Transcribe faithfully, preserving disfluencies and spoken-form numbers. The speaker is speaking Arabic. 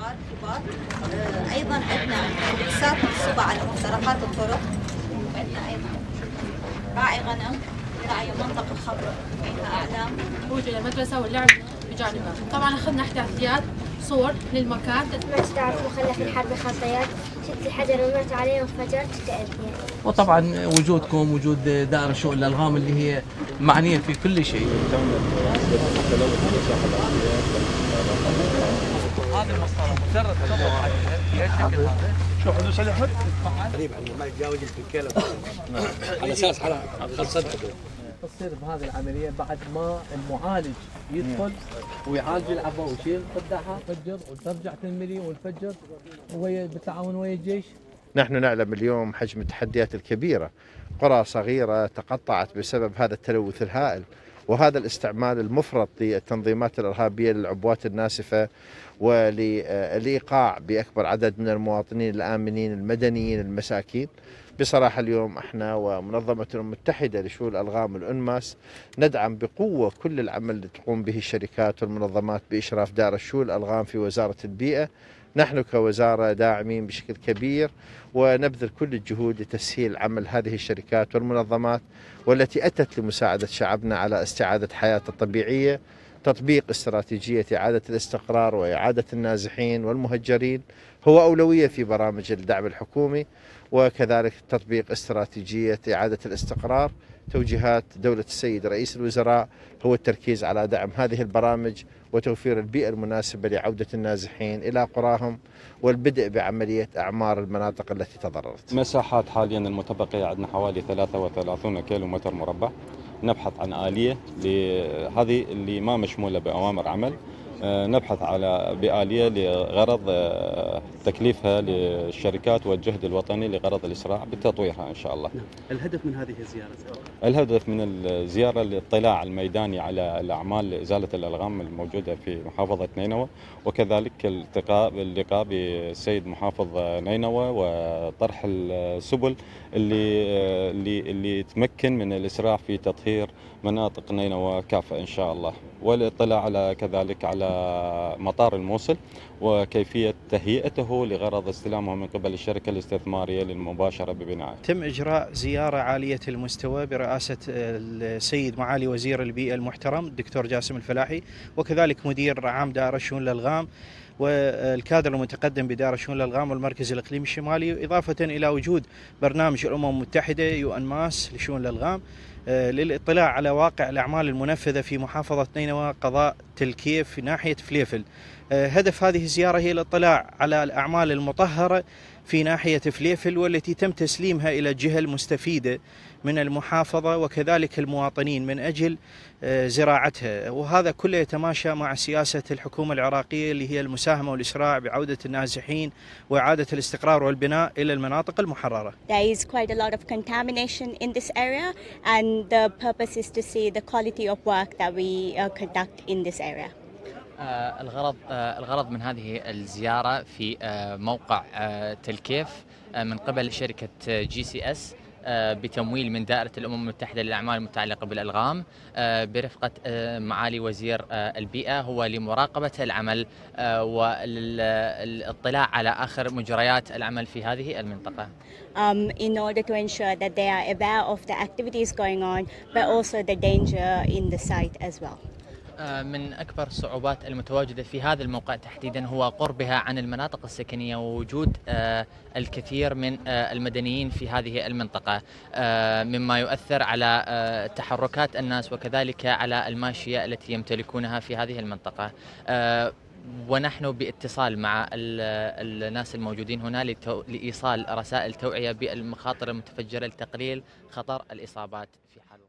كبار كبار. آه، ايضا عندنا اتوبيسات منصوبه على مفترقات الطرق، وعندنا ايضا راعي غنم يراعي منطقه خضراء فيها اعلام. خروج الى المدرسه واللعب بجانبها. طبعا اخذنا احداثيات صور للمكان. ما تعرف مخلف الحرب خطيات، شلت الحجر ومات عليه وانفجرت تأذية. وطبعا وجودكم وجود دائرة شؤون الألغام اللي هي معنية في كل شيء. هذه المسطرة مجرد تضغط عليها شوف حدوث الأحد قريب عنه ما يتجاوز الكيلو على أساس على صدقه. تصير بهذه العملية بعد ما المعالج يدخل ويعالج العبا ويشيل قداحها ويفجر وترجع تنملي ونفجر بالتعاون ويا الجيش. نحن نعلم اليوم حجم التحديات الكبيرة، قرى صغيرة تقطعت بسبب هذا التلوث الهائل وهذا الاستعمال المفرط للتنظيمات الإرهابية للعبوات الناسفة وللإيقاع بأكبر عدد من المواطنين الآمنين المدنيين المساكين. بصراحة اليوم احنا ومنظمة الأمم المتحدة لشؤون الألغام الأنماس ندعم بقوة كل العمل اللي تقوم به الشركات والمنظمات بإشراف دائرة شؤون الألغام في وزارة البيئة. نحن كوزارة داعمين بشكل كبير ونبذل كل الجهود لتسهيل عمل هذه الشركات والمنظمات والتي أتت لمساعدة شعبنا على استعادة حياته الطبيعية. تطبيق استراتيجية إعادة الاستقرار وإعادة النازحين والمهجرين هو أولوية في برامج الدعم الحكومي، وكذلك تطبيق استراتيجية إعادة الاستقرار. توجيهات دولة السيد رئيس الوزراء هو التركيز على دعم هذه البرامج وتوفير البيئة المناسبة لعودة النازحين إلى قراهم والبدء بعملية أعمار المناطق التي تضررت. مساحات حاليا المتبقية عندنا حوالي ثلاثة وثلاثين كيلو متر مربع. نبحث عن آلية لهذه اللي ما مشمولة بأوامر عمل، نبحث على بآلية لغرض تكليفها للشركات والجهد الوطني لغرض الإسراع بتطويرها إن شاء الله. الهدف من هذه الزيارة؟ الهدف من الزيارة الاطلاع الميداني على الأعمال إزالة الألغام الموجودة في محافظة نينوى، وكذلك الالتقاء باللقاء بالسيد محافظ نينوى وطرح السبل اللي اللي اللي تمكن من الإسراع في تطهير مناطق نينوى كافة إن شاء الله، والاطلاع على كذلك على مطار الموصل وكيفية تهيئته لغرض استلامه من قبل الشركة الاستثمارية للمباشرة ببنائه. تم إجراء زيارة عالية المستوى برئاسة السيد معالي وزير البيئة المحترم الدكتور جاسم الفلاحي، وكذلك مدير عام دائرة شؤون الألغام والكادر المتقدم بدائرة شؤون الألغام والمركز الإقليمي الشمالي، إضافة إلى وجود برنامج الأمم المتحدة يو أن ماس لشؤون الألغام للاطلاع على واقع الأعمال المنفذة في محافظة نينوى قضاء تلكيف في ناحية فليفل. هدف هذه الزيارة هي الاطلاع على الأعمال المطهرة في ناحية فليفل والتي تم تسليمها إلى الجهة المستفيدة من المحافظة وكذلك المواطنين من أجل زراعتها، وهذا كله يتماشى مع سياسة الحكومة العراقية اللي هي المساهمة والإسراع بعودة النازحين وإعادة الاستقرار والبناء إلى المناطق المحررة. There is quite a lot of contamination in this area and the purpose is to see the quality of work that we conduct in this area. آه الغرض آه الغرض من هذه الزيارة في آه موقع آه تلكيف آه من قبل شركة آه جي سي اس آه بتمويل من دائرة الأمم المتحدة للأعمال المتعلقة بالألغام آه برفقة آه معالي وزير آه البيئة، هو لمراقبة العمل آه والاطلاع على آخر مجريات العمل في هذه المنطقة. Um, in order to ensure that they are aware of the activities going on but also the danger in the site as well. من أكبر الصعوبات المتواجدة في هذا الموقع تحديدا هو قربها عن المناطق السكنية ووجود الكثير من المدنيين في هذه المنطقة، مما يؤثر على تحركات الناس وكذلك على الماشية التي يمتلكونها في هذه المنطقة. ونحن باتصال مع الناس الموجودين هنا لإيصال رسائل توعية بالمخاطر المتفجرة لتقليل خطر الإصابات في حال